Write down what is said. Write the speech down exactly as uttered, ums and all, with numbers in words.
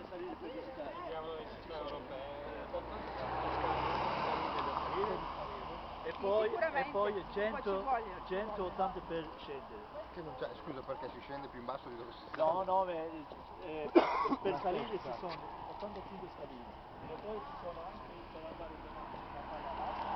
per salire per questa Abbiamo le città europee, e poi, e poi un po' ci cento, vogliono, ci centottanta per scendere. Che non c'è, scusa, perché si scende più in basso di dove si sta? No, no, eh, eh, per salire ci sono ottantacinque scalini e poi ci sono anche per andare in